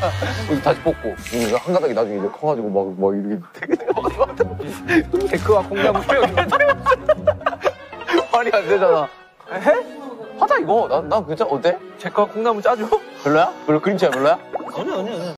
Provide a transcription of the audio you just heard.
그래서 다시 뽑고. 한 가닥이 나중에 이제 커가지고 막 이렇게. 데크와 콩나물 말이 안 되잖아. 해? 하자 이거. 난 괜찮아. 어때? 데크와 콩나물 짜줘? 별로야? 별로 그림체야 별로야? 아니야.